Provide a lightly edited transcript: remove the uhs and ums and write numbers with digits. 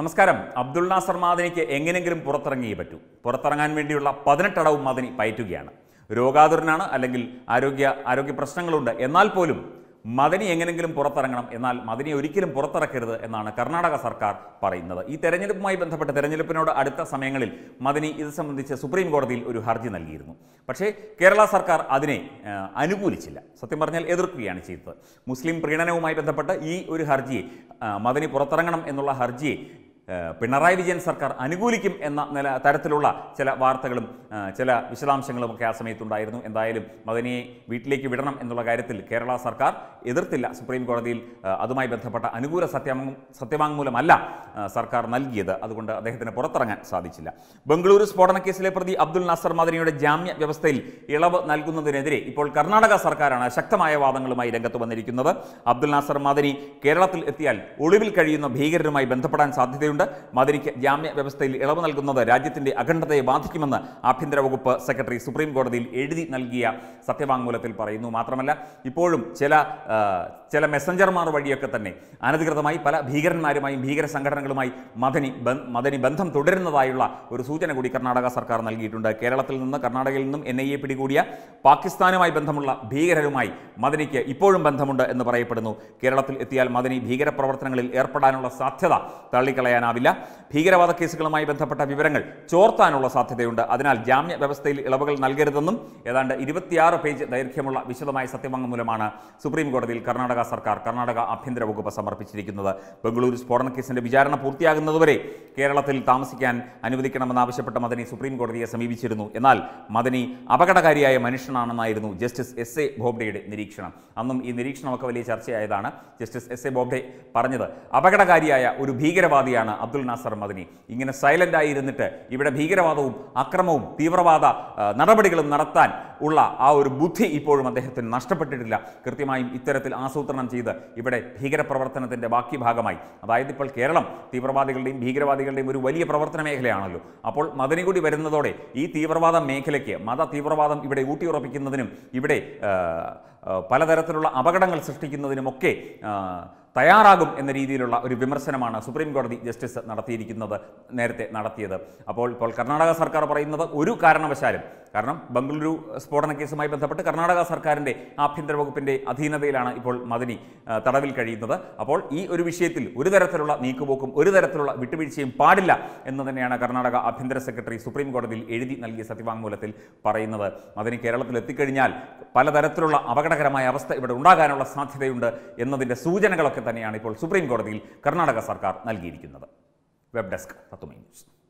നമസ്കാരം. അബ്ദുൾ നാസർ മാദനിക്ക് എങ്ങനെയെങ്കിലും പുറത്തിറങ്ങിയേ പറ്റൂ. പുറത്തിറങ്ങാൻ വേണ്ടിയുള്ള 18 അടവും മാദനി പയറ്റുകയാണ്. രോഗാതുരനാണ്, അല്ലെങ്കിൽ ആരോഗ്യ പ്രശ്നങ്ങളുണ്ട്. എന്നാൽ പോലും മദനി എങ്ങനെയെങ്കിലും പുറത്തിറങ്ങണം. എന്നാൽ മദനി ഒരിക്കലും പുറത്തിറക്കരുത് എന്നാണ് കർണാടക സർക്കാർ പറയുന്നത്. ഈ തെരഞ്ഞെടുപ്പുമായി ബന്ധപ്പെട്ട് തെരഞ്ഞെടുപ്പിനോട് അടുത്ത സമയങ്ങളിൽ മദനി ഇത് സംബന്ധിച്ച് സുപ്രീം കോടതിയിൽ ഒരു ഹർജി നൽകിയിരുന്നു. പക്ഷേ കേരള സർക്കാർ അതിനെ അനുകൂലിച്ചില്ല. സത്യം പറഞ്ഞാൽ എതിർക്കുകയാണ് ചെയ്തത്. മുസ്ലിം പ്രീണനവുമായി ബന്ധപ്പെട്ട് ഈ ഒരു ഹർജിയെ, മദനി പുറത്തിറങ്ങണം എന്നുള്ള ഹർജിയെ പിണറായി വിജയൻ സർക്കാർ അനുകൂലിക്കും എന്ന തരത്തിലുള്ള ചില വാർത്തകളും ചില വിശദാംശങ്ങളുമൊക്കെ ആ സമയത്തുണ്ടായിരുന്നു. എന്തായാലും മദനിയെ വീട്ടിലേക്ക് വിടണം എന്നുള്ള കാര്യത്തിൽ കേരള സർക്കാർ എതിർത്തില്ല. സുപ്രീം കോടതിയിൽ അതുമായി ബന്ധപ്പെട്ട അനുകൂല സത്യവാങ്മൂലമല്ല സർക്കാർ നൽകിയത്. അതുകൊണ്ട് അദ്ദേഹത്തിന് പുറത്തിറങ്ങാൻ സാധിച്ചില്ല. ബംഗളൂരു സ്ഫോടന കേസിലെ പ്രതി അബ്ദുൾ നാസർ മദനിയുടെ ജാമ്യ വ്യവസ്ഥയിൽ ഇളവ് നൽകുന്നതിനെതിരെ ഇപ്പോൾ കർണാടക സർക്കാരാണ് ശക്തമായ വാദങ്ങളുമായി രംഗത്ത് വന്നിരിക്കുന്നത്. അബ്ദുൾ നാസർ മദനി കേരളത്തിൽ എത്തിയാൽ ഒളിവിൽ കഴിയുന്ന ഭീകരരുമായി ബന്ധപ്പെടാൻ സാധ്യതയുണ്ട്. മദനിക്ക് ജാമ്യ വ്യവസ്ഥയിൽ ഇളവ് നൽകുന്നത് രാജ്യത്തിന്റെ അഖണ്ഡതയെ ബാധിക്കുമെന്ന് ആഭ്യന്തര വകുപ്പ് സെക്രട്ടറി സുപ്രീം കോടതിയിൽ എഴുതി നൽകിയ സത്യവാങ്മൂലത്തിൽ പറയുന്നു. മാത്രമല്ല, ഇപ്പോഴും ചില മെസ്സഞ്ചർമാർ വഴിയൊക്കെ തന്നെ അനധികൃതമായി പല ഭീകരന്മാരുമായും ഭീകര സംഘടനകളുമായി മദനി ബന്ധം തുടരുന്നതായുള്ള ഒരു സൂചന കൂടി കർണാടക സർക്കാർ നൽകിയിട്ടുണ്ട്. കേരളത്തിൽ നിന്ന്, കർണാടകയിൽ നിന്നും NIA പിടികൂടിയ പാകിസ്ഥാനുമായി ബന്ധമുള്ള ഭീകരരുമായി മദനിക്ക് ഇപ്പോഴും ബന്ധമുണ്ട് എന്ന് പറയപ്പെടുന്നു. കേരളത്തിൽ എത്തിയാൽ മദനി ഭീകരപ്രവർത്തനങ്ങളിൽ ഏർപ്പെടാനുള്ള സാധ്യത തള്ളിക്കളയാനാവില്ല. ഭീകരവാദ കേസുകളുമായി ബന്ധപ്പെട്ട വിവരങ്ങൾ ചോർത്താനുള്ള സാധ്യതയുണ്ട്. അതിനാൽ ജാമ്യ വ്യവസ്ഥയിൽ ഇളവുകൾ നൽകരുതെന്നും ഏതാണ്ട് 26 പേജ് ദൈർഘ്യമുള്ള വിശദമായ സത്യവാങ്മൂലമാണ് സുപ്രീം കോടതിയിൽ കർണാടക ആഭ്യന്തര വകുപ്പ് സമർപ്പിച്ചിരിക്കുന്നത്. ബംഗളൂരു സ്ഫോടന കേസിന്റെ വിചാരണ പൂർത്തിയാകുന്നതുവരെ കേരളത്തിൽ താമസിക്കാൻ അനുവദിക്കണമെന്നാവശ്യപ്പെട്ട മദനി സുപ്രീം കോടതിയെ സമീപിച്ചിരുന്നു. എന്നാൽ മദനി അപകടകാരിയായ മനുഷ്യനാണെന്നായിരുന്നു ജസ്റ്റിസ് SA ബോബ്ഡെയുടെ നിരീക്ഷണം. അന്നും ഈ നിരീക്ഷണമൊക്കെ വലിയ ചർച്ചയായതാണ്. ജസ്റ്റിസ് SA ബോബ്ഡെ പറഞ്ഞത്, അപകടകാരിയായ ഒരു ഭീകരവാദിയാണ് അബ്ദുൾ നാസർ മദനി. ഇങ്ങനെ സൈലന്റ് ആയിരുന്നിട്ട് ഇവിടെ ഭീകരവാദവും അക്രമവും തീവ്രവാദ നടപടികളും നടത്താൻ ഉള്ള ആ ഒരു ബുദ്ധി ഇപ്പോഴും അദ്ദേഹത്തിന് നഷ്ടപ്പെട്ടിട്ടില്ല. കൃത്യമായും ഇത്തരത്തിൽ ആസൂത്രണം ചെയ്ത് ഇവിടെ ഭീകരപ്രവർത്തനത്തിൻ്റെ ബാക്കി ഭാഗമായി, അതായത് ഇപ്പോൾ കേരളം തീവ്രവാദികളുടെയും ഭീകരവാദികളുടെയും ഒരു വലിയ പ്രവർത്തന മേഖലയാണല്ലോ. അപ്പോൾ മദനി കൂടി വരുന്നതോടെ ഈ തീവ്രവാദ മേഖലയ്ക്ക്, മത തീവ്രവാദം ഇവിടെ ഊട്ടിയുറപ്പിക്കുന്നതിനും ഇവിടെ പലതരത്തിലുള്ള അപകടങ്ങൾ സൃഷ്ടിക്കുന്നതിനുമൊക്കെ തയ്യാറാകും എന്ന രീതിയിലുള്ള ഒരു വിമർശനമാണ് സുപ്രീം കോടതി ജസ്റ്റിസ് നേരത്തെ നടത്തിയത്. അപ്പോൾ കർണാടക സർക്കാർ പറയുന്നത്, ഒരു കാരണവശാലും, കാരണം ബംഗളൂരു സ്ഫോടന കേസുമായി ബന്ധപ്പെട്ട് കർണാടക സർക്കാരിൻ്റെ ആഭ്യന്തര വകുപ്പിൻ്റെ അധീനതയിലാണ് ഇപ്പോൾ മദനി തടവിൽ കഴിയുന്നത്. അപ്പോൾ ഈ ഒരു വിഷയത്തിൽ ഒരു തരത്തിലുള്ള നീക്കുപോക്കും ഒരു തരത്തിലുള്ള വിട്ടുവീഴ്ചയും പാടില്ല എന്ന് തന്നെയാണ് കർണാടക ആഭ്യന്തര സെക്രട്ടറി സുപ്രീം കോടതിയിൽ എഴുതി നൽകിയ സത്യവാങ്മൂലത്തിൽ പറയുന്നത്. മദനി കേരളത്തിൽ എത്തിക്കഴിഞ്ഞാൽ പലതരത്തിലുള്ള അപകടകരമായ അവസ്ഥ ഇവിടെ ഉണ്ടാകാനുള്ള സാധ്യതയുണ്ട് എന്നതിൻ്റെ സൂചനകളൊക്കെ തന്നെയാണ് ഇപ്പോൾ സുപ്രീം കോടതിയിൽ കർണാടക സർക്കാർ നൽകിയിരിക്കുന്നത്. വെബ് ഡെസ്ക് തത്തുമൈ ന്യൂസ്.